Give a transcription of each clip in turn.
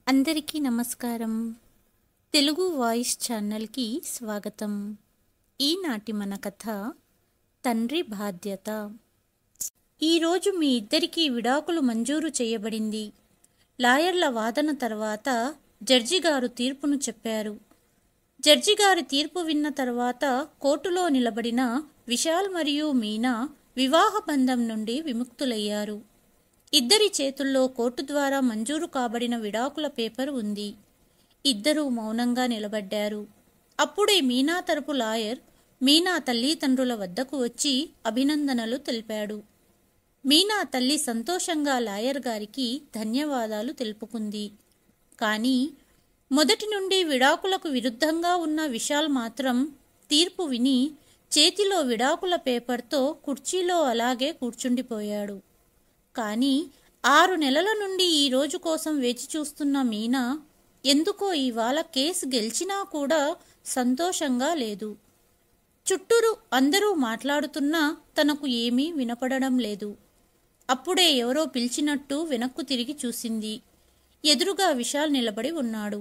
అందరికీ నమస్కారం. తెలుగు వాయిస్ ఛానల్కి స్వాగతం. ఈనాటి మన కథ తండ్రి బాధ్యత. ఈరోజు మీ ఇద్దరికీ విడాకులు మంజూరు చేయబడింది. లాయర్ల వాదన తర్వాత జడ్జి గారు తీర్పును చెప్పారు. జడ్జి గారి తీర్పు విన్న తర్వాత కోర్టులో నిలబడిన విశాల్ మరియు మీనా వివాహ బంధం నుండి విముక్తులయ్యారు. ఇద్దరి చేతుల్లో కోర్టు ద్వారా మంజూరు కాబడిన విడాకుల పేపర్ ఉంది. ఇద్దరూ మౌనంగా నిలబడ్డారు. అప్పుడే మీనా తరపు లాయర్ మీనా తల్లిదండ్రుల వద్దకు వచ్చి అభినందనలు తెలిపాడు. మీనా తల్లి సంతోషంగా లాయర్ గారికి ధన్యవాదాలు తెలుపుకుంది. కానీ మొదటి నుండి విడాకులకు విరుద్ధంగా ఉన్న విశాల్ మాత్రం తీర్పు విని చేతిలో విడాకుల పేపర్తో కుర్చీలో అలాగే కూర్చుండిపోయాడు. కానీ 6 నెలల నుండి ఈ రోజు కోసం వేచి చూస్తున్న మీనా ఎందుకో ఇవాళ కేసు గెలిచినా కూడా సంతోషంగా లేదు. చుట్టూరు అందరూ మాట్లాడుతున్నా తనకు ఏమీ వినపడడం లేదు. అప్పుడే ఎవరో పిలిచినట్టు వెనక్కు తిరిగి చూసింది. ఎదురుగా విశాల్ నిలబడి ఉన్నాడు.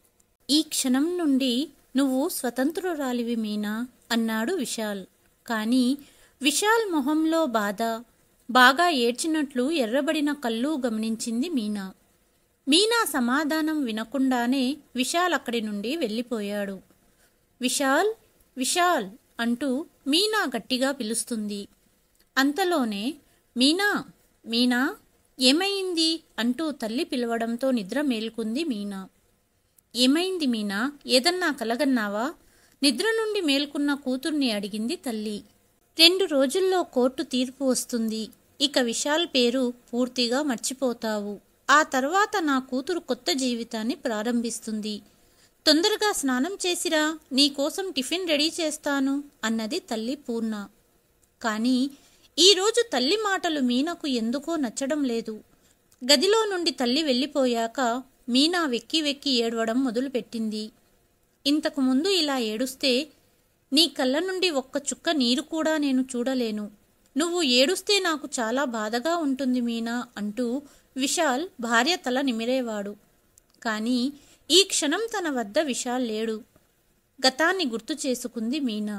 ఈ క్షణం నుండి నువ్వు స్వతంత్రురాలివి మీనా అన్నాడు విశాల్. కానీ విశాల్ మొహంలో బాధ, బాగా ఏడ్చినట్లు ఎర్రబడిన కళ్ళు గమనించింది మీనా. మీనా సమాధానం వినకుండానే విశాల్ అక్కడి నుండి వెళ్ళిపోయాడు. విశాల్, విశాల్ అంటూ మీనా గట్టిగా పిలుస్తుంది. అంతలోనే మీనా, మీనా ఏమైంది అంటూ తల్లి పిలవడంతో నిద్ర మేల్కొంది మీనా. ఏమైంది మీనా, ఏదన్నా కలగన్నావా? నిద్ర నుండి మేల్కొన్న కూతుర్ని అడిగింది తల్లి. 2 రోజుల్లో కోర్టు తీర్పు వస్తుంది. ఇక విశాల్ పేరు పూర్తిగా మర్చిపోతావు. ఆ తర్వాత నా కూతురు కొత్త జీవితాన్ని ప్రారంభిస్తుంది. తొందరగా స్నానం చేసిరా, నీకోసం టిఫిన్ రెడీ చేస్తాను అన్నది తల్లి పూర్ణ. కానీ ఈరోజు తల్లి మాటలు మీనాకు ఎందుకో నచ్చడం లేదు. గదిలో నుండి తల్లి వెళ్ళిపోయాక మీనా వెక్కి వెక్కి ఏడవడం మొదలుపెట్టింది. ఇంతకు ముందు ఇలా ఏడుస్తే నీ కళ్ళ నుండి ఒక్క చుక్క నీరు కూడా నేను చూడలేను. నువ్వు ఏడుస్తే నాకు చాలా బాధగా ఉంటుంది మీనా అంటూ విశాల్ భార్య తల నిమిరేవాడు. కానీ ఈ క్షణం తన వద్ద విశాల్ లేడు. గతాన్ని గుర్తు చేసుకుంది మీనా.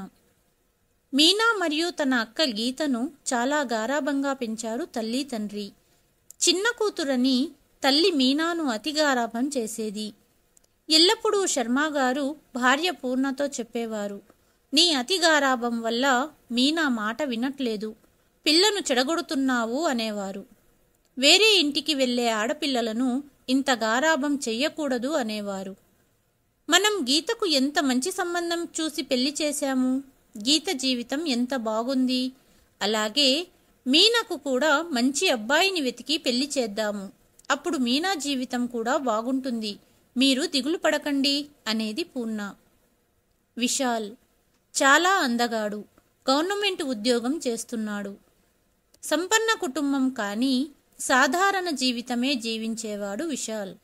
మీనా మరియు తన అక్క గీతను చాలా గారాబంగా పెంచారు తల్లి తండ్రి. చిన్న కూతురని తల్లి మీనాను అతి గారాబం చేసేది. ఎల్లప్పుడూ శర్మగారు భార్య పూర్ణతో చెప్పేవారు, నీ అతి గారాబం వల్ల మీనా మాట వినట్లేదు, పిల్లను చెడగొడుతున్నావు అనేవారు. వేరే ఇంటికి వెళ్లే ఆడపిల్లలను ఇంత గారాబం చెయ్యకూడదు అనేవారు. మనం గీతకు ఎంత మంచి సంబంధం చూసి పెళ్లి చేశాము. గీత జీవితం ఎంత బాగుంది. అలాగే మీనాకు కూడా మంచి అబ్బాయిని వెతికి పెళ్లి చేద్దాము. అప్పుడు మీనా జీవితం కూడా బాగుంటుంది. మీరు దిగులు పడకండి అనేది పూర్ణ. విశాల్ చాలా అందగాడు. గవర్నమెంట్ ఉద్యోగం చేస్తున్నాడు. సంపన్న కుటుంబం కానీ సాధారణ జీవితమే జీవించేవాడు విశాల్.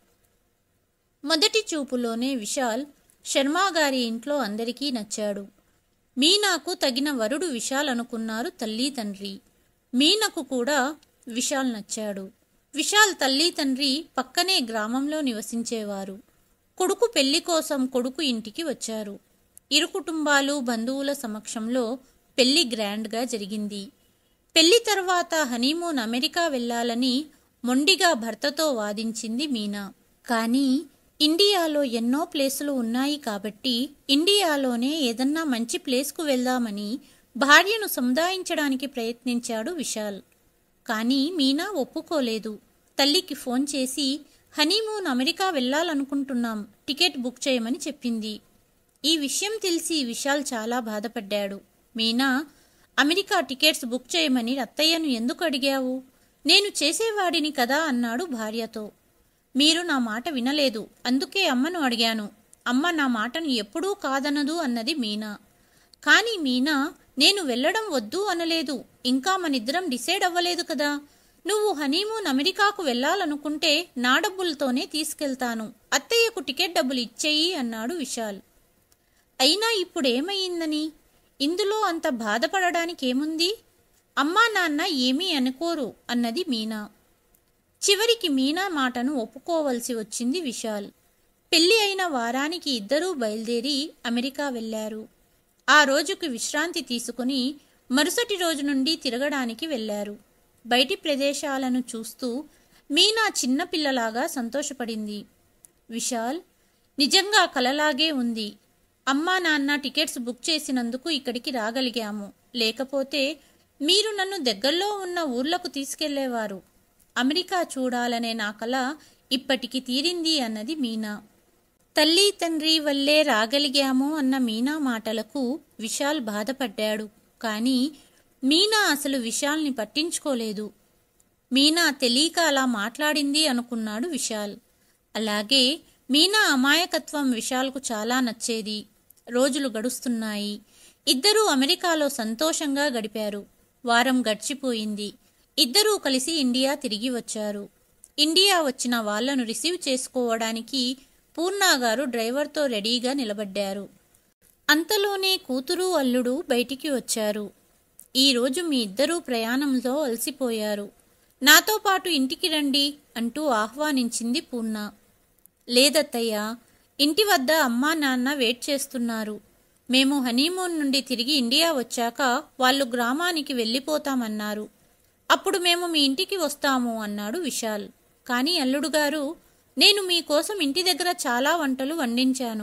మొదటి చూపులోనే విశాల్ శర్మగారి ఇంట్లో అందరికీ నచ్చాడు. మీనాకు తగిన వరుడు విశాల్ అనుకున్నారు తల్లి తండ్రి. మీనాకు కూడా విశాల్ నచ్చాడు. విశాల్ తల్లి తండ్రి పక్కనే గ్రామంలో నివసించేవారు. కొడుకు పెళ్లి కోసం కొడుకు ఇంటికి వచ్చారు. ఇరు కుటుంబాలు బంధువుల సమక్షంలో పెళ్లి గ్రాండ్గా జరిగింది. పెళ్లి తర్వాత హనీమూన్ అమెరికా వెళ్లాలని మొండిగా భర్తతో వాదించింది మీనా. కానీ ఇండియాలో ఎన్నో ప్లేసులు ఉన్నాయి కాబట్టి ఇండియాలోనే ఏదన్నా మంచి ప్లేస్కు వెళ్దామని భార్యను సముదాయించడానికి ప్రయత్నించాడు విశాల్. కానీ మీనా ఒప్పుకోలేదు. తల్లికి ఫోన్ చేసి హనీమూన్ అమెరికా వెళ్లాలనుకుంటున్నాం, టికెట్ బుక్ చేయమని చెప్పింది. ఈ విషయం తెలిసి విశాల్ చాలా బాధపడ్డాడు. మీనా, అమెరికా టికెట్స్ బుక్ చేయమని అత్తయ్యను ఎందుకు అడిగావు? నేను చేసేవాడిని కదా అన్నాడు భార్యతో. మీరు నా మాట వినలేదు, అందుకే అమ్మను అడిగాను. అమ్మ నా మాటను ఎప్పుడూ కాదనదు అన్నది మీనా. కానీ మీనా, నేను వెళ్ళడం వద్దు అనలేదు. ఇంకా మనిద్దరం డిసైడ్ అవ్వలేదు కదా. నువ్వు హనీమూన్ అమెరికాకు వెళ్లాలనుకుంటే నా డబ్బులతోనే తీసుకెళ్తాను. అత్తయ్యకు టికెట్ డబ్బులు ఇచ్చేయి అన్నాడు విశాల్. అయినా ఇప్పుడేమయ్యిందని? ఇందులో అంత బాధపడడానికేముంది? అమ్మా నాన్న ఏమీ అనుకోరు అన్నది మీనా. చివరికి మీనా మాటను ఒప్పుకోవలసి వచ్చింది విశాల్. పెళ్లి అయిన వారానికి ఇద్దరూ బయలుదేరి అమెరికా వెళ్లారు. ఆ రోజుకు విశ్రాంతి తీసుకుని మరుసటి రోజు నుండి తిరగడానికి వెళ్లారు. బయటి ప్రదేశాలను చూస్తూ మీనా చిన్నపిల్లలాగా సంతోషపడింది. విశాల్, నిజంగా కలలాగే ఉంది. అమ్మా నాన్న టికెట్స్ బుక్ చేసినందుకు ఇక్కడికి రాగలిగాము. లేకపోతే మీరు నన్ను దగ్గరలో ఉన్న ఊర్లకు తీసుకెళ్లేవారు. అమెరికా చూడాలనే నా కల ఇప్పటికి తీరింది అన్నది మీనా. తల్లి తండ్రి వల్లే రాగలిగాము అన్న మీనా మాటలకు విశాల్ బాధపడ్డాడు. కానీ మీనా అసలు విశాల్ని పట్టించుకోలేదు. మీనా తెలియక అలా మాట్లాడింది అనుకున్నాడు విశాల్. అలాగే మీనా అమాయకత్వం విశాల్కు చాలా నచ్చేది. రోజులు గడుస్తున్నాయి. ఇద్దరూ అమెరికాలో సంతోషంగా గడిపారు. వారం గడిచిపోయింది. ఇద్దరూ కలిసి ఇండియా తిరిగి వచ్చారు. ఇండియా వచ్చిన వాళ్లను రిసీవ్ చేసుకోవడానికి పూర్ణగారు డ్రైవర్తో రెడీగా నిలబడ్డారు. అంతలోనే కూతురు అల్లుడు బయటికి వచ్చారు. ఈరోజు మీ ఇద్దరూ ప్రయాణంలో అలసిపోయారు. నాతో పాటు ఇంటికి రండి అంటూ ఆహ్వానించింది పూర్ణ. లేదత్తయ్యా, ఇంటి వద్ద అమ్మా నాన్న వెయిట్ చేస్తున్నారు. మేము హనీమూన్ నుండి తిరిగి ఇండియా వచ్చాక వాళ్ళు గ్రామానికి వెళ్ళిపోతామన్నారు. అప్పుడు మేము మీ ఇంటికి వస్తాము అన్నాడు విశాల్. కానీ అల్లుడుగారు, నేను మీకోసం ఇంటి దగ్గర చాలా వంటలు వండించాను.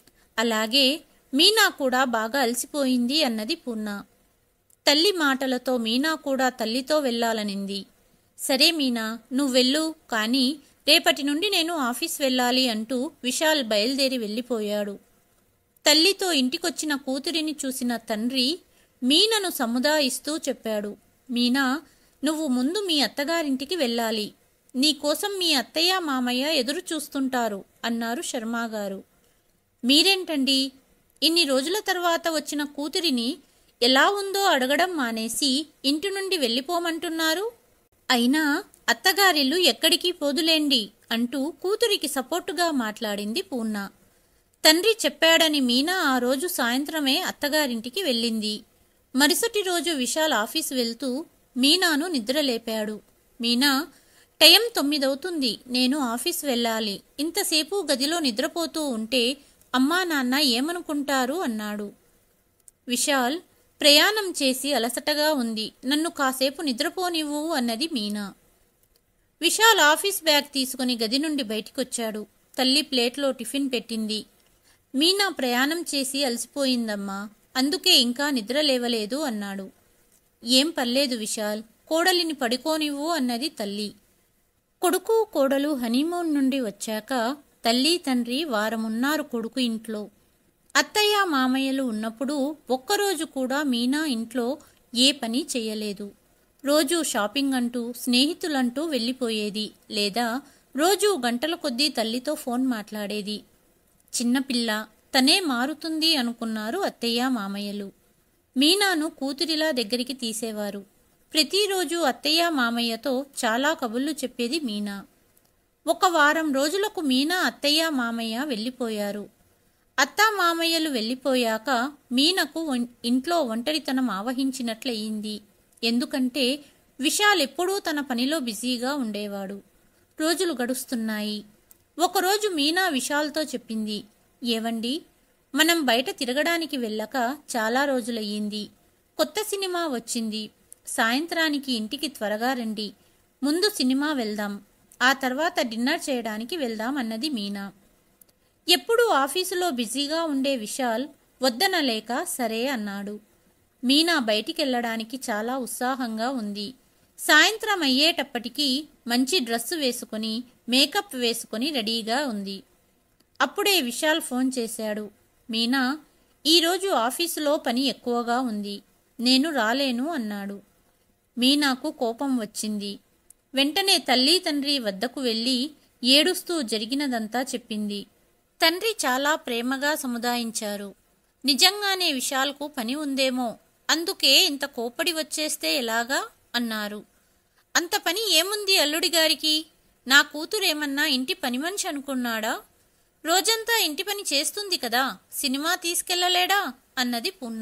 అలాగే మీనా కూడా బాగా అలసిపోయింది అన్నది పూర్ణ. తల్లి మాటలతో మీనా కూడా తల్లితో వెళ్లాలనింది. సరే మీనా, నువ్వెళ్ళు, కానీ రేపటి నుండి నేను ఆఫీస్ వెళ్ళాలి అంటూ విశాల్ బయలుదేరి వెళ్ళిపోయాడు. తల్లితో ఇంటికొచ్చిన కూతురిని చూసిన తండ్రి మీనను సముదాయిస్తూ చెప్పాడు. మీనా, నువ్వు ముందు మీ అత్తగారింటికి వెళ్ళాలి. నీకోసం మీ అత్తయ్య మామయ్య ఎదురు చూస్తుంటారు అన్నారు శర్మగారు. మీరేంటండి, ఇన్ని రోజుల తర్వాత వచ్చిన కూతురిని ఎలా ఉందో అడగడం మానేసి ఇంటి నుండి వెళ్ళిపోమంటున్నారు? అయినా అత్తగారిల్లు ఎక్కడికి పోదులేండి అంటూ కూతురికి సపోర్టుగా మాట్లాడింది పూర్ణ. తండ్రి చెప్పాడని మీనా ఆ రోజు సాయంత్రమే అత్తగారింటికి వెళ్ళింది. మరుసటి రోజు విశాల్ ఆఫీసు వెళ్తూ మీనాను నిద్రలేపాడు. మీనా, టైం 9 అవుతుంది. నేను ఆఫీస్ వెళ్ళాలి. ఇంతసేపు గదిలో నిద్రపోతూ ఉంటే అమ్మా నాన్న ఏమనుకుంటారు అన్నాడు. విశాల్, ప్రయాణం చేసి అలసటగా ఉంది. నన్ను కాసేపు నిద్రపోనివ్వు అన్నది మీనా. విశాల్ ఆఫీస్ బ్యాగ్ తీసుకుని గది నుండి బయటికొచ్చాడు. తల్లి ప్లేట్లో టిఫిన్ పెట్టింది. మీనా ప్రయాణం చేసి అలసిపోయిందమ్మా, అందుకే ఇంకా నిద్ర లేవలేదు అన్నాడు. ఏం పర్లేదు విశాల్, కోడలిని పడుకోనివ్వు అన్నది తల్లి. కొడుకు కోడలు హనీమూన్ నుండి వచ్చాక తల్లి తండ్రి వారమున్నారు కొడుకు ఇంట్లో. అత్తయ్య మామయ్యలు ఉన్నప్పుడు ఒక్కరోజు కూడా మీనా ఇంట్లో ఏ పని చెయ్యలేదు. రోజూ షాపింగ్ అంటూ స్నేహితులంటూ వెళ్ళిపోయేది, లేదా రోజూ గంటల కొద్దీ తల్లితో ఫోన్ మాట్లాడేది. చిన్నపిల్ల, తనే మారుతుంది అనుకున్నారు అత్తయ్య మామయ్యలు. మీనాను కూతురిలా దగ్గరికి తీసేవారు. ప్రతిరోజు అత్తయ్య మామయ్యతో చాలా కబుర్లు చెప్పేది మీనా. ఒక వారం రోజులకు మీనా అత్తయ్య మామయ్య వెళ్ళిపోయారు. అత్తా మామయ్యలు వెళ్ళిపోయాక మీనకు ఇంట్లో ఒంటరితనం ఆవహించినట్లయింది. ఎందుకంటే విశాల్ ఎప్పుడూ తన పనిలో బిజీగా ఉండేవాడు. రోజులు గడుస్తున్నాయి. ఒకరోజు మీనా విశాల్తో చెప్పింది, ఏవండి, మనం బయట తిరగడానికి వెళ్ళక చాలా రోజులయ్యింది. కొత్త సినిమా వచ్చింది. సాయంత్రానికి ఇంటికి త్వరగా రండి. ముందు సినిమా వెళ్దాం, ఆ తర్వాత డిన్నర్ చేయడానికి వెళ్దాం అన్నది మీనా. ఎప్పుడూ ఆఫీసులో బిజీగా ఉండే విశాల్ వద్దనలేక సరే అన్నాడు. మీనా బయటికెళ్లడానికి చాలా ఉత్సాహంగా ఉంది. సాయంత్రం అయ్యేటప్పటికీ మంచి డ్రెస్సు వేసుకుని మేకప్ వేసుకుని రెడీగా ఉంది. అప్పుడే విశాల్ ఫోన్ చేశాడు. మీనా, ఈరోజు ఆఫీసులో పని ఎక్కువగా ఉంది, నేను రాలేను అన్నాడు. మీనాకు కోపం వచ్చింది. వెంటనే తల్లి తండ్రి వద్దకు వెళ్ళి ఏడుస్తూ జరిగినదంతా చెప్పింది. తండ్రి చాలా ప్రేమగా సముదాయించారు. నిజంగానే విశాల్కు పని ఉందేమో, అందుకే ఇంత కోపడి వచ్చేస్తే ఎలాగా అన్నారు. అంత పని ఏముంది అల్లుడిగారికి? నా కూతురేమన్నా ఇంటి పని మనిషి అనుకున్నాడా? రోజంతా ఇంటి పని చేస్తుంది కదా, సినిమా తీసుకెళ్లలేడా అన్నది పూర్ణ.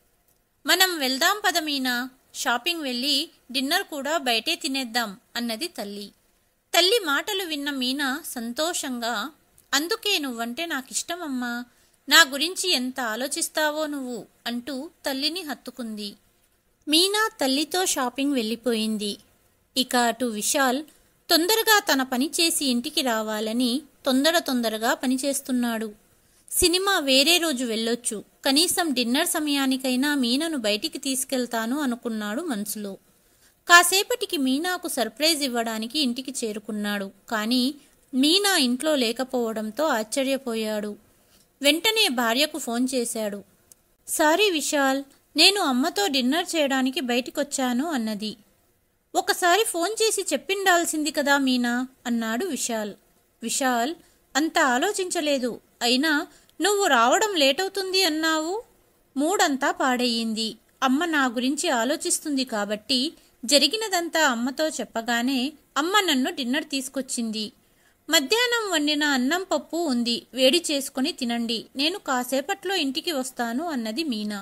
మనం వెళ్దాం పద మీనా, షాపింగ్ వెళ్ళి డిన్నర్ కూడా బయటే తినేద్దాం అన్నది తల్లి. తల్లి మాటలు విన్న మీనా సంతోషంగా, అందుకే నువ్వంటే నాకిష్టమమ్మా, నా గురించి ఎంత ఆలోచిస్తావో నువ్వు అంటూ తల్లిని హత్తుకుంది. మీనా తల్లితో షాపింగ్ వెళ్ళిపోయింది. ఇక అటు విశాల్ తొందరగా తన పని చేసి ఇంటికి రావాలని తొందరగా పనిచేస్తున్నాడు. సినిమా వేరే రోజు వెళ్ళొచ్చు, కనీసం డిన్నర్ సమయానికైనా మీనాను బయటికి తీసుకెళ్తాను అనుకున్నాడు మనసులో. కాసేపటికి మీనాకు సర్ప్రైజ్ ఇవ్వడానికి ఇంటికి చేరుకున్నాడు. కానీ మీనా ఇంట్లో లేకపోవడంతో ఆశ్చర్యపోయాడు. వెంటనే భార్యకు ఫోన్ చేశాడు. సారీ విశాల్, నేను అమ్మతో డిన్నర్ చేయడానికి బయటికొచ్చాను అన్నది. ఒకసారి ఫోన్ చేసి చెప్పిండాల్సింది కదా మీనా అన్నాడు విశాల్. విశాల్ అంత ఆలోచించలేదు. అయినా నువ్వు రావడం లేటవుతుంది అన్నావు. మూడంతా పాడయ్యింది. అమ్మ నా గురించి ఆలోచిస్తుంది కాబట్టి జరిగినదంతా అమ్మతో చెప్పగానే అమ్మ నన్ను డిన్నర్ తీసుకొచ్చింది. మధ్యాహ్నం వండిన అన్నం పప్పు ఉంది, వేడి చేసుకుని తినండి, నేను కాసేపట్లో ఇంటికి వస్తాను అన్నది మీనా.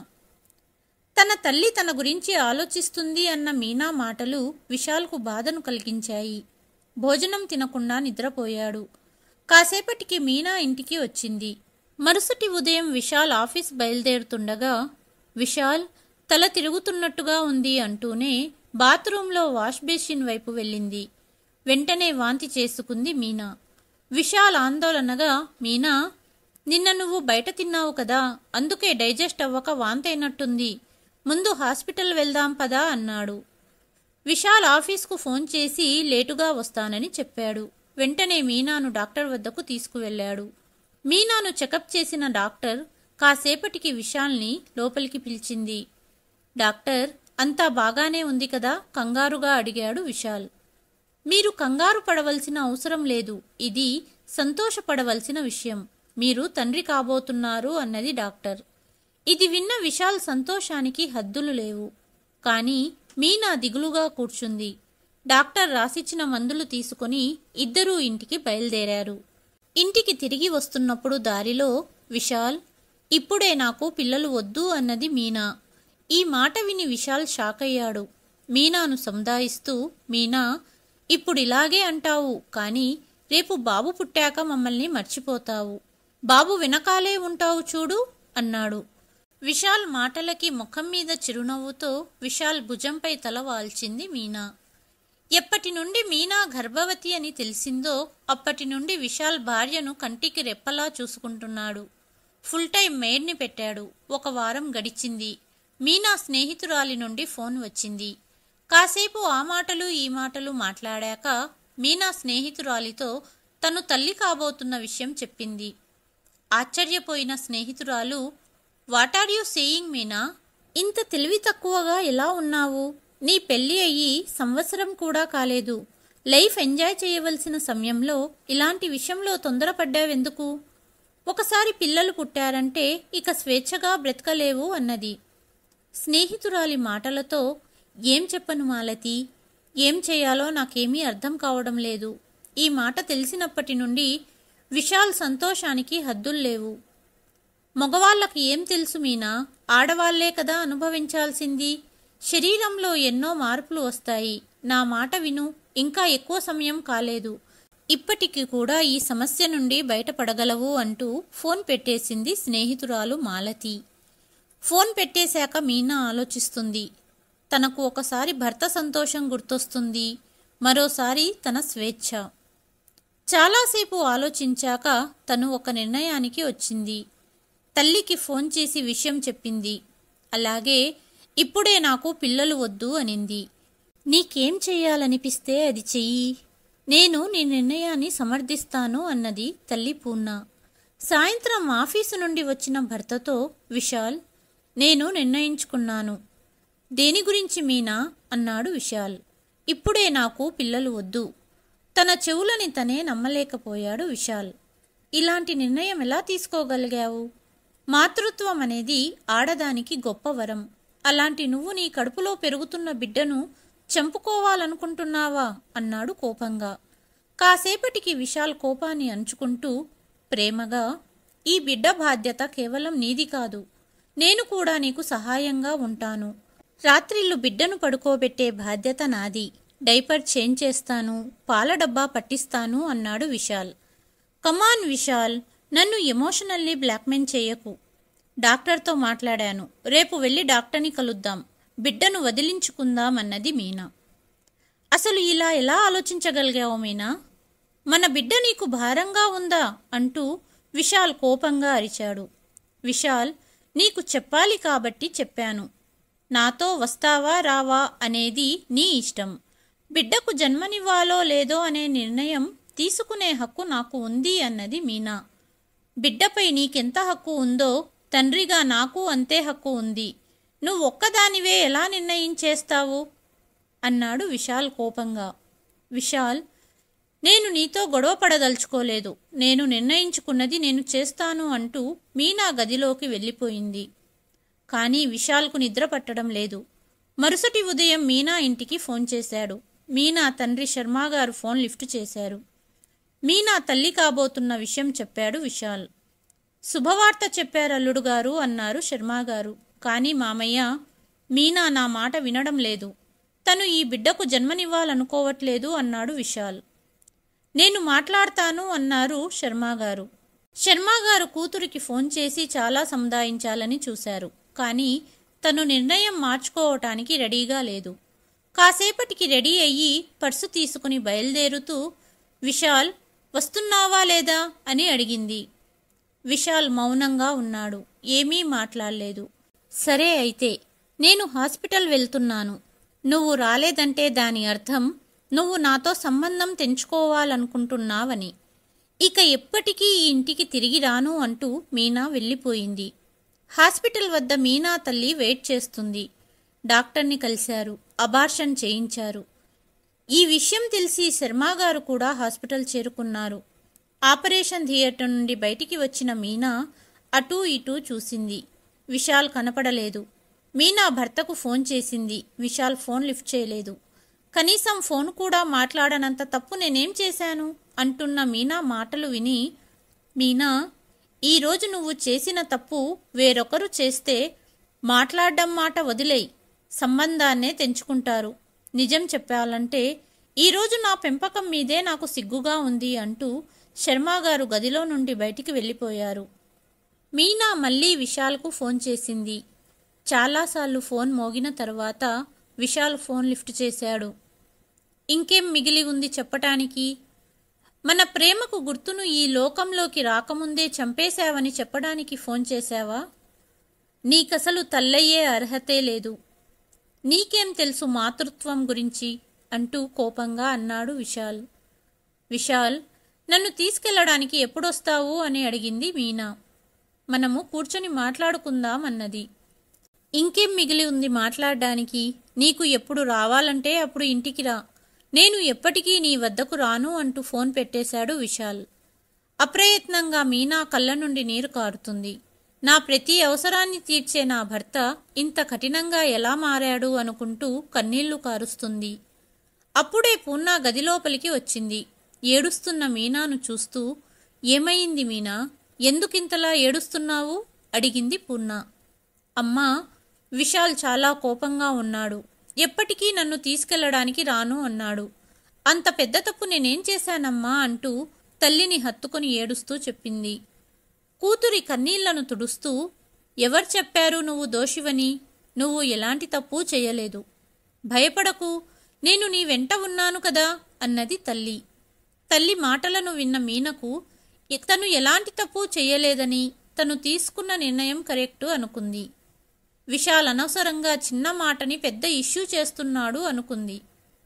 తన తల్లి తన గురించి ఆలోచిస్తుంది అన్న మీనా మాటలు విశాల్కు బాధను కలిగించాయి. భోజనం తినకుండా నిద్రపోయాడు. కాసేపటికి మీనా ఇంటికి వచ్చింది. మరుసటి ఉదయం విశాల్ ఆఫీస్ బయలుదేరుతుండగా విశాల్ తల తిరుగుతున్నట్టుగా ఉంది అంటూనే బాత్రూంలో వాష్ బేసిన్ వైపు వెళ్ళింది. వెంటనే వాంతి చేసుకుంది మీనా. విశాల్ ఆందోళనగా, మీనా నిన్న నువ్వు బయట తిన్నావు కదా, అందుకే డైజెస్ట్ అవ్వక వాంతైనట్టుంది, ముందు హాస్పిటల్ వెళ్దాం పదా అన్నాడు. విశాల్ ఆఫీస్కు ఫోన్ చేసి లేటుగా వస్తానని చెప్పాడు. వెంటనే మీనాను డాక్టర్ వద్దకు తీసుకువెళ్లాడు. మీనాను చెకప్ చేసిన డాక్టర్ కాసేపటికి విశాల్ని లోపలికి పిలిచింది. డాక్టర్ అంతా బాగానే ఉంది కదా, కంగారుగా అడిగాడు విశాల్. మీరు కంగారు పడవలసిన అవసరం లేదు, ఇది సంతోషపడవలసిన విషయం, మీరు తండ్రి కాబోతున్నారు అన్నది డాక్టర్. ఇది విన్న విశాల్ సంతోషానికి హద్దులు లేవు. కానీ మీనా దిగులుగా కూర్చుంది. డాక్టర్ రాసిచ్చిన మందులు తీసుకుని ఇద్దరూ ఇంటికి బయలుదేరారు. ఇంటికి తిరిగి వస్తున్నప్పుడు దారిలో విశాల్, ఇప్పుడే నాకు పిల్లలు వద్దు అన్నది మీనా. ఈ మాట విని విశాల్ షాక్ అయ్యాడు. మీనాను సంధాయిస్తూ, మీనా ఇప్పుడిలాగే అంటావు, కానీ రేపు బాబు పుట్టాక మమ్మల్ని మర్చిపోతావు, బాబు వెనకాలే ఉంటావు చూడు అన్నాడు. విశాల్ మాటలకి ముఖం మీద చిరునవ్వుతో విశాల్ భుజంపై తల వాల్చింది మీనా. ఎప్పటి నుండి మీనా గర్భవతి అని తెలిసిందో అప్పటి నుండి విశాల్ భార్యను కంటికి రెప్పలా చూసుకుంటున్నాడు. ఫుల్ టైం మెయిడ్ని పెట్టాడు. 1 వారం గడిచింది. మీనా స్నేహితురాలి నుండి ఫోన్ వచ్చింది. కాసేపు ఆ మాటలు ఈ మాటలు మాట్లాడాక మీనా స్నేహితురాలితో తను తల్లి కాబోతున్న విషయం చెప్పింది. ఆశ్చర్యపోయిన స్నేహితురాలు, what are you saying Meena, ఇంత తెలివి తక్కువగా ఎలా ఉన్నావు, నీ పెళ్లి అయ్యి సంవత్సరం కూడా కాలేదు, లైఫ్ ఎంజాయ్ చేయవలసిన సమయంలో ఇలాంటి విషయంలో తొందరపడ్డావెందుకు, ఒకసారి పిల్లలు పుట్టారంటే ఇక స్వేచ్ఛగా బ్రతకలేవు అన్నది. స్నేహితురాలి మాటలతో ఏం చెప్పను మాలతి, ఏం చేయాలో నాకేమీ అర్థం కావడం లేదు. ఈ మాట తెలిసినప్పటి నుండి విశాల్ సంతోషానికి హద్దుల్లేవు. మగవాళ్ళకి ఏం తెలుసు మీనా, ఆడవాళ్లే కదా అనుభవించాల్సింది. శరీరంలో ఎన్నో మార్పులు వస్తాయి. నా మాట విను, ఇంకా ఎక్కువ సమయం కాలేదు, ఇప్పటికి కూడా ఈ సమస్య నుండి బయటపడగలవు అంటూ ఫోన్ పెట్టేసింది స్నేహితురాలు మాలతి. ఫోన్ పెట్టేశాక మీనా ఆలోచిస్తుంది. తనకు ఒకసారి భర్త సంతోషం గుర్తొస్తుంది, మరోసారి తన స్వేచ్ఛ. చాలాసేపు ఆలోచించాక తను ఒక నిర్ణయానికి వచ్చింది. తల్లికి ఫోన్ చేసి విషయం చెప్పింది. అలాగే ఇప్పుడే నాకు పిల్లలు వద్దు అనింది. నీకేం చెయ్యాలనిపిస్తే అది చెయ్యి, నేను నీ నిర్ణయాన్ని సమర్థిస్తాను అన్నది తల్లి పూర్ణ. సాయంత్రం ఆఫీసు నుండి వచ్చిన భర్తతో విశాల్, నేను నిర్ణయించుకున్నాను. దేని గురించి మీనా అన్నాడు విశాల్. ఇప్పుడే నాకు పిల్లలు వద్దు. తన చెవులని తనే నమ్మలేకపోయాడు విశాల్. ఇలాంటి నిర్ణయం ఎలా తీసుకోగలిగావు? మాతృత్వం అనేది ఆడదానికి గొప్ప వరం. అలాంటి నువ్వు నీ కడుపులో పెరుగుతున్న బిడ్డను చంపుకోవాలనుకుంటున్నావా అన్నాడు కోపంగా. కాసేపటికి విశాల్ కోపాన్ని అణుచుకుంటూ ప్రేమగా, ఈ బిడ్డ బాధ్యత కేవలం నీది కాదు, నేను కూడా నీకు సహాయంగా ఉంటాను. రాత్రిళ్ళు బిడ్డను పడుకోబెట్టే బాధ్యత నాది. డైపర్ చేంజ్ చేస్తాను, పాల డబ్బా పట్టిస్తాను అన్నాడు విశాల్. కమాన్ విశాల్, నన్ను ఎమోషనల్లీ బ్లాక్మెయిల్ చేయకు. డాక్టర్తో మాట్లాడాను, రేపు వెళ్ళి డాక్టర్ని కలుద్దాం, బిడ్డను వదిలించుకుందాం అన్నది మీనా. అసలు ఇలా ఎలా ఆలోచించగలిగావు మీనా? మన బిడ్డ నీకు భారంగా ఉందా అంటూ విశాల్ కోపంగా అరిచాడు. విశాల్, నీకు చెప్పాలి కాబట్టి చెప్పాను. నాతో వస్తావా రావా అనేది నీ ఇష్టం. బిడ్డకు జన్మనివ్వాలో లేదో అనే నిర్ణయం తీసుకునే హక్కు నాకు ఉంది అన్నది మీనా. బిడ్డపై నీకెంత హక్కు ఉందో తండ్రిగా నాకు అంతే హక్కు ఉంది. నువ్వు ఒక్కదానివే ఎలా నిర్ణయించేస్తావు అన్నాడు విశాల్ కోపంగా. విశాల్, నేను నీతో గొడవ పడదలుచుకోలేదు. నేను నిర్ణయించుకున్నది నేను చేస్తాను అంటూ మీనా గదిలోకి వెళ్ళిపోయింది. కానీ విశాల్కు నిద్ర పట్టడం లేదు. మరుసటి ఉదయం మీనా ఇంటికి ఫోన్ చేశాడు. మీనా తండ్రి శర్మగారు ఫోన్ లిఫ్ట్ చేశారు. మీనా తల్లి కాబోతున్న విషయం చెప్పాడు విశాల్. శుభవార్త చెప్పారు అల్లుడు గారు అన్నారు శర్మగారు. కానీ మామయ్య, మీనా నా మాట వినడం లేదు. తను ఈ బిడ్డకు జన్మనివ్వాలనుకోవట్లేదు అన్నాడు విశాల్. నేను మాట్లాడతాను అన్నారు శర్మగారు. శర్మగారు కూతురికి ఫోన్ చేసి చాలా సముదాయించాలని చూశారు. కానీ తను నిర్ణయం మార్చుకోవటానికి రెడీగా లేదు. కాసేపటికి రెడీ అయ్యి పర్సు తీసుకుని బయలుదేరుతూ, విశాల్ వస్తున్నావా లేదా అని అడిగింది. విశాల్ మౌనంగా ఉన్నాడు. ఏమీ మాట్లాడలేదు. సరే అయితే, నేను హాస్పిటల్ వెళ్తున్నాను. నువ్వు రాలేదంటే దాని అర్థం నువ్వు నాతో సంబంధం తెంచుకోవాలనుకుంటున్నావని. ఇక ఎప్పటికీ ఈ ఇంటికి తిరిగి రాను అంటూ మీనా వెళ్ళిపోయింది. హాస్పిటల్ వద్ద మీనా తల్లి వెయిట్ చేస్తుంది. డాక్టర్ని కలిశారు, అబార్షన్ చేయించారు. ఈ విషయం తెలిసి శర్మగారు కూడా హాస్పిటల్ చేరుకున్నారు. ఆపరేషన్ థియేటర్ నుండి బయటికి వచ్చిన మీనా అటూ ఇటూ చూసింది. విశాల్ కనపడలేదు. మీనా భర్తకు ఫోన్ చేసింది. విశాల్ ఫోన్ లిఫ్ట్ చేయలేదు. కనీసం ఫోన్ కూడా మాట్లాడనంత తప్పు నేనేం చేశాను అంటున్న మీనా మాటలు విని, మీనా, ఈరోజు నువ్వు చేసిన తప్పు వేరొకరు చేస్తే మాట్లాడడం మాట వదిలేయి, సంబంధాన్నే తెంచుకుంటారు. నిజం చెప్పాలంటే ఈరోజు నా పెంపకం మీదే నాకు సిగ్గుగా ఉంది అంటూ శర్మగారు గదిలో నుండి బయటికి వెళ్ళిపోయారు. మీనా మళ్ళీ విశాల్కు ఫోన్ చేసింది. చాలాసార్లు ఫోన్ మోగిన తర్వాత విశాల్ ఫోన్ లిఫ్ట్ చేశాడు. ఇంకేం మిగిలి ఉంది చెప్పటానికి? మన ప్రేమకు గుర్తును ఈ లోకంలోకి రాకముందే చంపేశావని చెప్పడానికి ఫోన్ చేశావా? నీకసలు తల్లయ్యే అర్హతే లేదు. నీకేం తెలుసు మాతృత్వం గురించి అంటూ కోపంగా అన్నాడు విశాల్. విశాల్, నన్ను తీసుకెళ్లడానికి ఎప్పుడొస్తావు అని అడిగింది మీనా. మనము కూర్చొని మాట్లాడుకుందాం అన్నది. ఇంకేం మిగిలి ఉంది మాట్లాడడానికి? నీకు ఎప్పుడు రావాలంటే అప్పుడు ఇంటికి రా. నేను ఎప్పటికీ నీ వద్దకు రాను అంటూ ఫోన్ పెట్టేశాడు విశాల్. అప్రయత్నంగా మీనా కళ్ళ నుండి నీరు కారుతుంది. నా ప్రతి అవసరాన్ని తీర్చే నా భర్త ఇంత కఠినంగా ఎలా మారాడు అనుకుంటూ కన్నీళ్లు కారుస్తుంది. అప్పుడే పూర్ణ గదిలోపలికి వచ్చింది. ఏడుస్తున్న మీనాను చూస్తూ, ఏమయింది మీనా, ఎందుకింతలా ఏడుస్తున్నావు అడిగింది పూర్ణ. అమ్మా, విశాల్ చాలా కోపంగా ఉన్నాడు. ఎప్పటికీ నన్ను తీసుకెళ్లడానికి రాను అన్నాడు. అంత పెద్ద తప్పు నేనేం చేశానమ్మా అంటూ తల్లిని హత్తుకుని ఏడుస్తూ చెప్పింది. కూతురి కన్నీళ్లను తుడుస్తూ, ఎవరు చెప్పారు నువ్వు దోషివని? నువ్వు ఎలాంటి తప్పు చేయలేదు. భయపడకు, నేను నీ వెంట ఉన్నాను కదా అన్నది తల్లి. తల్లి మాటలను విన్న మీనకు తను ఎలాంటి తప్పు చేయలేదని, తను తీసుకున్న నిర్ణయం కరెక్టు అనుకుంది. విశాల్ అనవసరంగా చిన్న మాటని పెద్ద ఇష్యూ చేస్తున్నాడు అనుకుంది.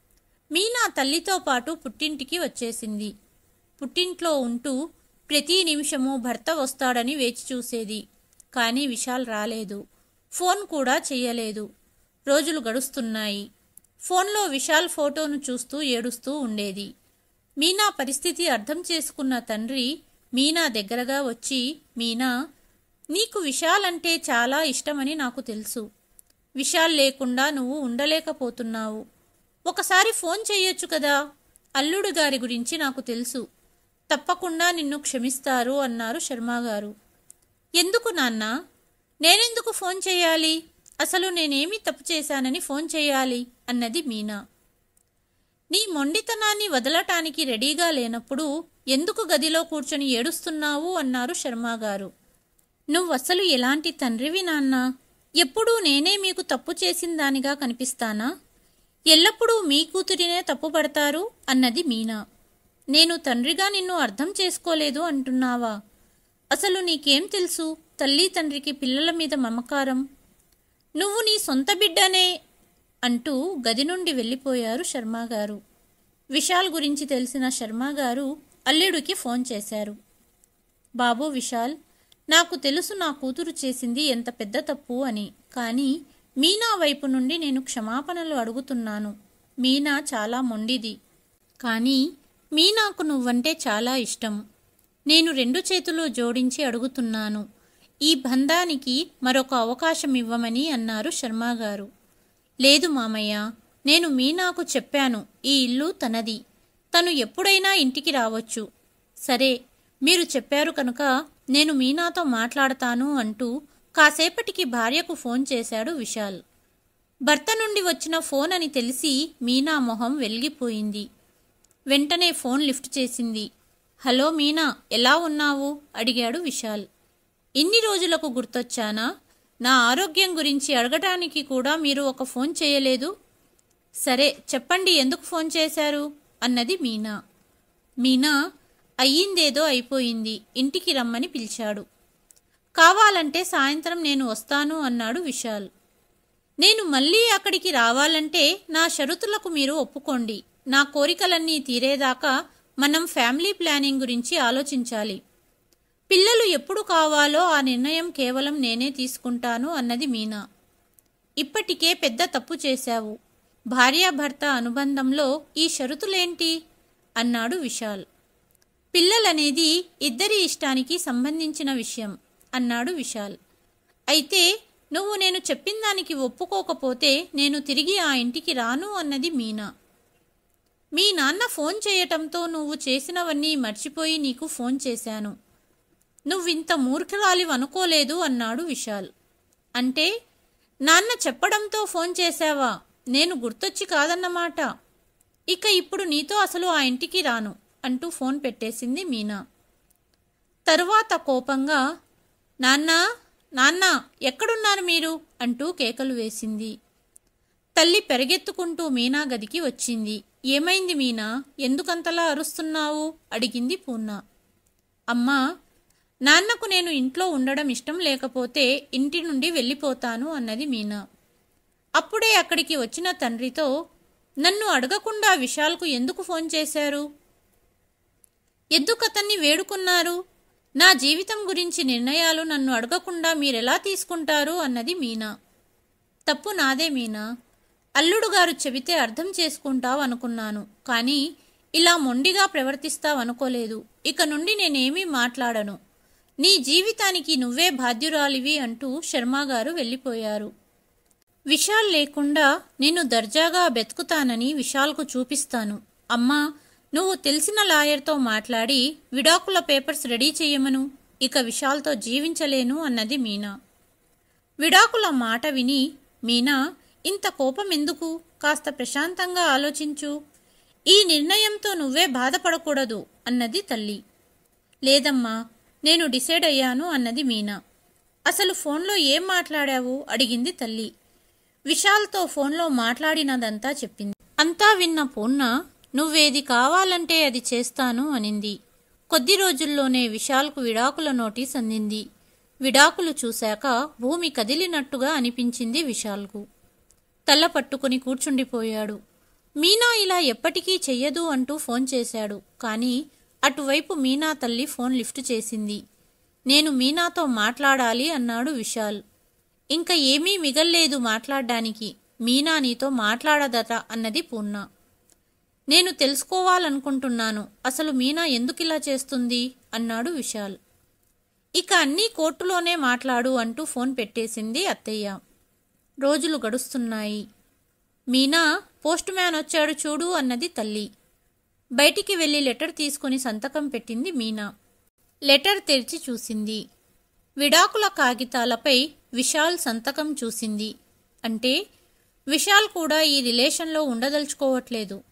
మీనా తల్లితో పాటు పుట్టింటికి వచ్చేసింది. పుట్టింట్లో ఉంటూ ప్రతి నిమిషము భర్త వస్తాడని వేచి చూసేది. కానీ విశాల్ రాలేదు. ఫోన్ కూడా చెయ్యలేదు. రోజులు గడుస్తున్నాయి. ఫోన్లో విశాల్ ఫోటోను చూస్తూ ఏడుస్తూ ఉండేది. మీనా పరిస్థితి అర్థం చేసుకున్న తండ్రి మీనా దగ్గరగా వచ్చి, మీనా, నీకు విశాల్ అంటే చాలా ఇష్టమని నాకు తెలుసు. విశాల్ లేకుండా నువ్వు ఉండలేకపోతున్నావు. ఒకసారి ఫోన్ చెయ్యొచ్చు కదా. అల్లుడు గారి గురించి నాకు తెలుసు. తప్పకుండా నిన్ను క్షమిస్తారు అన్నారు శర్మగారు. ఎందుకు నాన్నా? నేనెందుకు ఫోన్ చేయాలి? అసలు నేనేమి తప్పు చేశానని ఫోన్ చేయాలి అన్నది మీనా. నీ మొండితనాన్ని వదలటానికి రెడీగా లేనప్పుడు ఎందుకు గదిలో కూర్చొని ఏడుస్తున్నావు అన్నారు శర్మగారు. నువ్వసలు ఎలాంటి తండ్రివి నాన్నా? ఎప్పుడూ నేనే మీకు తప్పు చేసిందానిగా కనిపిస్తానా? ఎల్లప్పుడూ మీ కూతురినే తప్పుపడతారు అన్నది మీనా. నేను తండ్రిగా నిన్ను అర్థం చేసుకోలేదు అంటున్నావా? అసలు నీకేం తెలుసు తల్లి తండ్రికి పిల్లల మీద మమకారం? నువ్వు నీ సొంత బిడ్డనే అంటూ గది నుండి వెళ్ళిపోయారు శర్మగారు. విశాల్ గురించి తెలిసిన శర్మగారు అల్లుడికి ఫోన్ చేశారు. బాబు విశాల్, నాకు తెలుసు నా కూతురు చేసింది ఎంత పెద్ద తప్పు అని. కానీ మీనా వైపు నుండి నేను క్షమాపణలు అడుగుతున్నాను. మీనా చాలా మొండిది. కానీ మీనాకు నువ్వంటే చాలా ఇష్టం. నేను 2 చేతులు జోడించి అడుగుతున్నాను. ఈ బంధానికి మరొక అవకాశం ఇవ్వమని అన్నారు శర్మగారు. లేదు మామయ్య, నేను మీనాకు చెప్పాను ఈ ఇల్లు తనది. తను ఎప్పుడైనా ఇంటికి రావచ్చు. సరే, మీరు చెప్పారు కనుక నేను మీనాతో మాట్లాడతాను అంటూ కాసేపటికి భార్యకు ఫోన్ చేశాడు విశాల్. భర్త నుండి వచ్చిన ఫోన్ అని తెలిసి మీనా మొహం వెలిగిపోయింది. వెంటనే ఫోన్ లిఫ్ట్ చేసింది. హలో మీనా, ఎలా ఉన్నావు అడిగాడు విశాల్. ఇన్ని రోజులకు గుర్తొచ్చానా? నా ఆరోగ్యం గురించి అడగటానికి కూడా మీరు ఒక ఫోన్ చేయలేదు. సరే చెప్పండి, ఎందుకు ఫోన్ చేశారు అన్నది మీనా. మీనా, అయ్యిందేదో అయిపోయింది, ఇంటికి రమ్మని పిలిచాడు. కావాలంటే సాయంత్రం నేను వస్తాను అన్నాడు విశాల్. నేను మళ్ళీ అక్కడికి రావాలంటే నా షరతులకు మీరు ఒప్పుకోండి. నా కోరికలన్నీ తీరేదాకా మనం ఫ్యామిలీ ప్లానింగ్ గురించి ఆలోచించాలి. పిల్లలు ఎప్పుడు కావాలో ఆ నిర్ణయం కేవలం నేనే తీసుకుంటాను అన్నది మీనా. ఇప్పటికే పెద్ద తప్పు చేశావు. భార్యాభర్త అనుబంధంలో ఈ షరతులేంటి అన్నాడు విశాల్. పిల్లలనేది ఇద్దరి ఇష్టానికి సంబంధించిన విషయం అన్నాడు విశాల్. అయితే నువ్వు నేను చెప్పిన దానికి ఒప్పుకోకపోతే నేను తిరిగి ఆ ఇంటికి రాను అన్నది మీనా. మీ నాన్న ఫోన్ చేయటంతో నువ్వు చేసినవన్నీ మర్చిపోయి నీకు ఫోన్ చేశాను. నువ్వింత మూర్ఖురాలివనుకోలేదు అన్నాడు విశాల్. అంటే నాన్న చెప్పడంతో ఫోన్ చేశావా? నేను గుర్తొచ్చి కాదన్నమాట. ఇక ఇప్పుడు నీతో అసలు ఆ ఇంటికి రాను అంటూ ఫోన్ పెట్టేసింది మీనా. తరువాత కోపంగా నాన్నా, నాన్నా, ఎక్కడున్నారు మీరు అంటూ కేకలు వేసింది. తల్లి పెరిగెత్తుకుంటూ మీనా గదికి వచ్చింది. ఏమైంది మీనా, ఎందుకంతలా అరుస్తున్నావు అడిగింది పూర్ణ. అమ్మా, నాన్నకు నేను ఇంట్లో ఉండడం ఇష్టం లేకపోతే ఇంటి నుండి వెళ్ళిపోతాను అన్నది మీనా. అప్పుడే అక్కడికి వచ్చిన తండ్రితో, నన్ను అడగకుండా విశాల్కు ఎందుకు ఫోన్ చేశారు? ఎందుకు అతన్ని వేడుకున్నారు? నా జీవితం గురించి నిర్ణయాలు నన్ను అడగకుండా మీరెలా తీసుకుంటారు అన్నది మీనా. తప్పు నాదే మీనా. అల్లుడు గారు చెబితే అర్థం చేసుకుంటావు అనుకున్నాను. కానీ ఇలా మొండిగా ప్రవర్తిస్తావనుకోలేదు. ఇక నుండి నేనేమీ మాట్లాడను. నీ జీవితానికి నువ్వే బాధ్యురాలివి అంటూ శర్మగారు వెళ్ళిపోయారు. విశాల్ లేకుండా నేను దర్జాగా బెతుకుతానని విశాల్కు చూపిస్తాను. అమ్మా, నువ్వు తెలిసిన లాయర్తో మాట్లాడి విడాకుల పేపర్స్ రెడీ చేయమను. ఇక విశాల్తో జీవించలేను అన్నది మీనా. విడాకుల మాట విని, మీనా, ఇంత కోపం ఎందుకు? కాస్త ప్రశాంతంగా ఆలోచించు. ఈ నిర్ణయంతో నువ్వే బాధపడకూడదు అన్నది తల్లి. లేదమ్మా, నేను డిసైడ్ అయ్యాను అన్నది మీనా. అసలు ఫోన్లో ఏం మాట్లాడావు అడిగింది తల్లి. విశాల్తో ఫోన్లో మాట్లాడినదంతా చెప్పింది. అంతా విన్న పూర్ణ, నువ్వేది కావాలంటే అది చేస్తాను అనింది. కొద్ది రోజుల్లోనే విశాల్కు విడాకుల నోటీస్ అందింది. విడాకులు చూశాక భూమి కదిలినట్టుగా అనిపించింది విశాల్కు. తల పట్టుకుని కూర్చుండిపోయాడు. మీనా ఇలా ఎప్పటికీ చెయ్యదు అంటూ ఫోన్ చేశాడు. కానీ అటువైపు మీనా తల్లి ఫోన్ లిఫ్ట్ చేసింది. నేను మీనాతో మాట్లాడాలి అన్నాడు విశాల్. ఇంకా ఏమీ మిగల్లేదు మాట్లాడ్డానికి. మీనా నీతో మాట్లాడదట అన్నది పూర్ణ. నేను తెలుసుకోవాలనుకుంటున్నాను, అసలు మీనా ఎందుకిలా చేస్తుంది అన్నాడు విశాల్. ఇక అన్నీ కోర్టులోనే మాట్లాడు అంటూ ఫోన్ పెట్టేసింది అత్తయ్య. రోజులు గడుస్తున్నాయి. మీనా, పోస్ట్ మ్యాన్ వచ్చాడు చూడు అన్నది తల్లి. బయటికి వెళ్లి లెటర్ తీసుకుని సంతకం పెట్టింది మీనా. లెటర్ తెరిచి చూసింది. విడాకుల కాగితాలపై విశాల్ సంతకం చూసింది. అంటే విశాల్ కూడా ఈ రిలేషన్లో ఉండదలుచుకోవట్లేదు.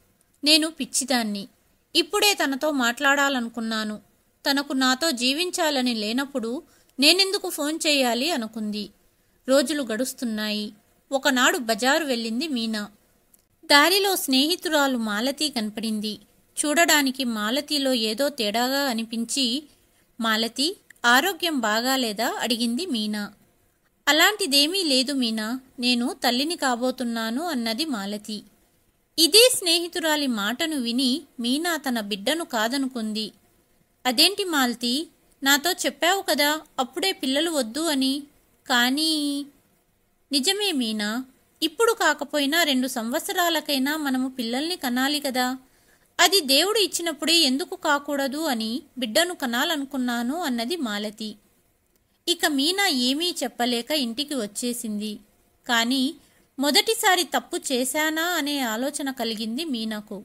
నేను పిచ్చిదాన్ని. ఇప్పుడే తనతో మాట్లాడాలనుకున్నాను. తనకు నాతో జీవించాలని లేనప్పుడు నేనెందుకు ఫోన్ చేయాలి అనుకుంది. రోజులు గడుస్తున్నాయి. ఒకనాడు బజారు వెళ్ళింది మీనా. దారిలో స్నేహితురాలు మాలతి కనపడింది. చూడడానికి మాలతిలో ఏదో తేడాగా అనిపించి, మాలతి, ఆరోగ్యం బాగాలేదా అడిగింది మీనా. అలాంటిదేమీ లేదు మీనా, నేను తల్లిని కాబోతున్నాను అన్నది మాలతి. ఇదే స్నేహితురాలి మాటను విని మీనా తన బిడ్డను కాదనుకుంది. అదేంటి మాలతి, నాతో చెప్పావు కదా అప్పుడే పిల్లలు వద్దు అని. కానీ నిజమే మీనా, ఇప్పుడు కాకపోయినా 2 సంవత్సరాలకైనా మనము పిల్లల్ని కనాలి కదా. అది దేవుడు ఇచ్చినప్పుడే ఎందుకు కాకూడదు అని బిడ్డను కనాలనుకున్నాను అన్నది మాలతి. ఇక మీనా ఏమీ చెప్పలేక ఇంటికి వచ్చేసింది. కానీ మొదటిసారి తప్పు చేశానా అనే ఆలోచన కలిగింది మీనాకు.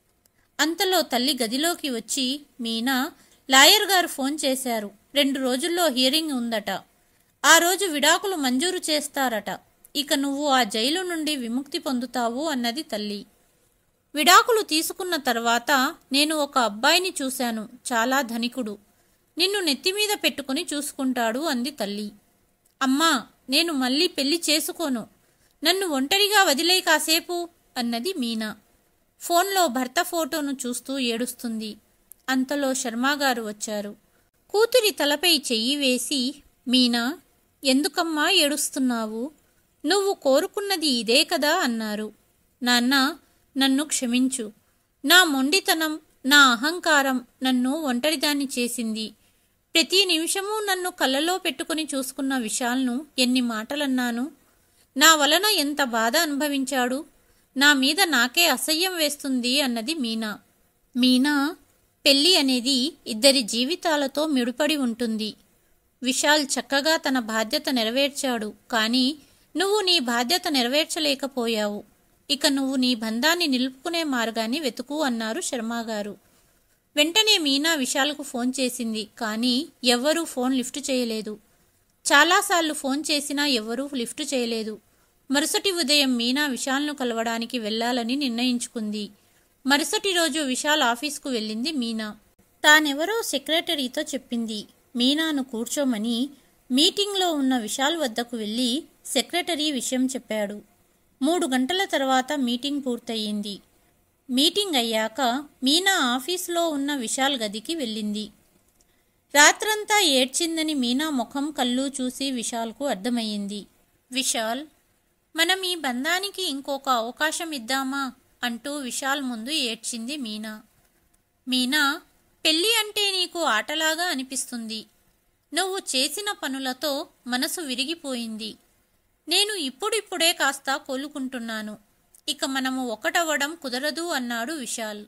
అంతలో తల్లి గదిలోకి వచ్చి, మీనా, లాయర్ గారు ఫోన్ చేశారు. 2 రోజుల్లో హియరింగ్ ఉందట. ఆ రోజు విడాకులు మంజూరు చేస్తారట. ఇక నువ్వు ఆ జైలు నుండి విముక్తి పొందుతావు అన్నది తల్లి. విడాకులు తీసుకున్న తర్వాత నేను ఒక అబ్బాయిని చూశాను, చాలా ధనికుడు. నిన్ను నెత్తిమీద పెట్టుకుని చూసుకుంటాడు అంది తల్లి. అమ్మా, నేను మళ్ళీ పెళ్లి చేసుకోను. నన్ను ఒంటరిగా వదిలేయి కాసేపు అన్నది మీనా. ఫోన్లో భర్త ఫోటోను చూస్తూ ఏడుస్తుంది. అంతలో శర్మగారు వచ్చారు. కూతురి తలపై చెయ్యి వేసి, మీనా, ఎందుకమ్మా ఏడుస్తున్నావు? నువ్వు కోరుకున్నది ఇదే కదా అన్నారు. నాన్న, నన్ను క్షమించు. నా మొండితనం, నా అహంకారం నన్ను ఒంటరిదాన్ని చేసింది. ప్రతి నిమిషమూ నన్ను కళ్ళలో పెట్టుకుని చూసుకున్న విశాల్ను ఎన్ని మాటలన్నాను. నా వలన ఎంత బాధ అనుభవించాడు. నా మీద నాకే అసహ్యం వేస్తుంది అన్నది మీనా. మీనా, పెళ్లి అనేది ఇద్దరి జీవితాలతో ముడిపడి ఉంటుంది. విశాల్ చక్కగా తన బాధ్యత నెరవేర్చాడు. కానీ నువ్వు నీ బాధ్యత నెరవేర్చలేకపోయావు. ఇక నువ్వు నీ బంధాన్ని నిలుపుకునే మార్గాన్ని వెతుకు అన్నారు శర్మగారు. వెంటనే మీనా విశాల్కు ఫోన్ చేసింది. కానీ ఎవ్వరూ ఫోన్ లిఫ్ట్ చేయలేదు. చాలాసార్లు ఫోన్ చేసినా ఎవ్వరూ లిఫ్ట్ చేయలేదు. మరుసటి ఉదయం మీనా విశాల్ను కలవడానికి వెళ్లాలని నిర్ణయించుకుంది. మరుసటి రోజు విశాల్ ఆఫీస్కు వెళ్ళింది మీనా. తానెవరో సెక్రటరీతో చెప్పింది. మీనాను కూర్చోమని. మీటింగ్లో ఉన్న విశాల్ వద్దకు వెళ్ళి సెక్రటరీ విషయం చెప్పాడు. 3 గంటల తర్వాత మీటింగ్ పూర్తయింది. మీటింగ్ అయ్యాక మీనా ఆఫీసులో ఉన్న విశాల్ గదికి వెళ్ళింది. రాత్రంతా ఏడ్చిందని మీనా ముఖం కళ్ళు చూసి విశాల్కు అర్థమయ్యింది. విశాల్, మనం ఈ బంధానికి ఇంకొక అవకాశం ఇద్దామా అంటూ విశాల్ ముందు ఏడ్చింది మీనా. మీనా, పెళ్ళి అంటే నీకు ఆటలాగా అనిపిస్తుంది. నువ్వు చేసిన పనులతో మనసు విరిగిపోయింది. నేను ఇప్పుడిప్పుడే కాస్త కోలుకుంటున్నాను. ఇక మనము ఒకటవ్వడం కుదరదు అన్నాడు విశాల్.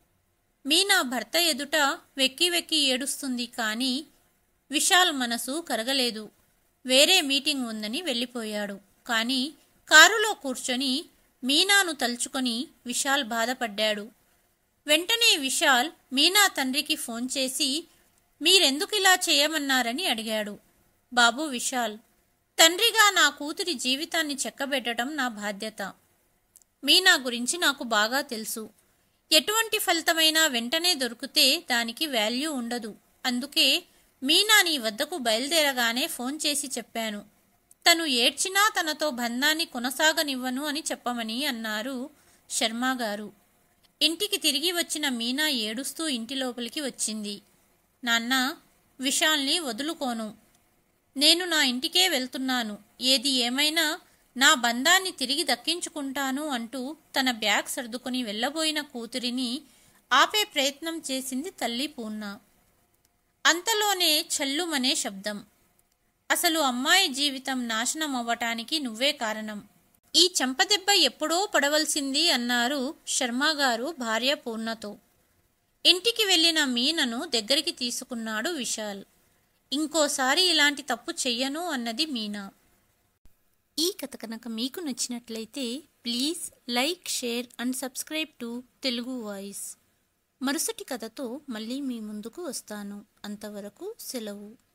మీనా భర్త ఎదుట వెక్కి వెక్కి ఏడుస్తుంది. కానీ విశాల్ మనసు కరగలేదు. వేరే మీటింగ్ ఉందని వెళ్ళిపోయాడు. కానీ కారులో కూర్చొని మీనాను తలుచుకొని విశాల్ బాధపడ్డాడు. వెంటనే విశాల్ మీనా తండ్రికి ఫోన్ చేసి, మీరెందుకిలా చేయమన్నారని అడిగాడు. బాబు విశాల్, తండ్రిగా నా కూతురి జీవితాన్ని చెక్కబెట్టడం నా బాధ్యత. మీనా గురించి నాకు బాగా తెలుసు. ఎటువంటి ఫలితమైనా వెంటనే దొరికితే దానికి వాల్యూ ఉండదు. అందుకే మీనా నీ వద్దకు బయలుదేరగానే ఫోన్ చేసి చెప్పాను. తను ఏడ్చినా తనతో బంధాన్ని కొనసాగనివ్వను అని చెప్పమని అన్నారు శర్మగారు. ఇంటికి తిరిగి వచ్చిన మీనా ఏడుస్తూ ఇంటి లోపలికి వచ్చింది. నాన్న, విశాల్ని వదులుకోను. నేను నా ఇంటికే వెళ్తున్నాను. ఏది ఏమైనా నా బంధాన్ని తిరిగి దక్కించుకుంటాను అంటూ తన బ్యాగ్ సర్దుకుని వెళ్ళబోయిన కూతురిని ఆపే ప్రయత్నం చేసింది తల్లి పూర్ణ. అంతలోనే చల్లుమనే శబ్దం. అసలు అమ్మాయి జీవితం నాశనం అవ్వటానికి నువ్వే కారణం. ఈ చెంపదెబ్బ ఎప్పుడో పడవలసింది అన్నారు శర్మగారు భార్య పూర్ణతో. ఇంటికి వెళ్ళిన మీనను దగ్గరికి తీసుకున్నాడు విశాల్. ఇంకోసారి ఇలాంటి తప్పు చెయ్యను అన్నది మీనా. ఈ కథ కనుక మీకు నచ్చినట్లయితే please like, share and subscribe to Telugu voice. మరుసటి కథతో మళ్ళీ మీ ముందుకు వస్తాను. అంతవరకు సెలవు.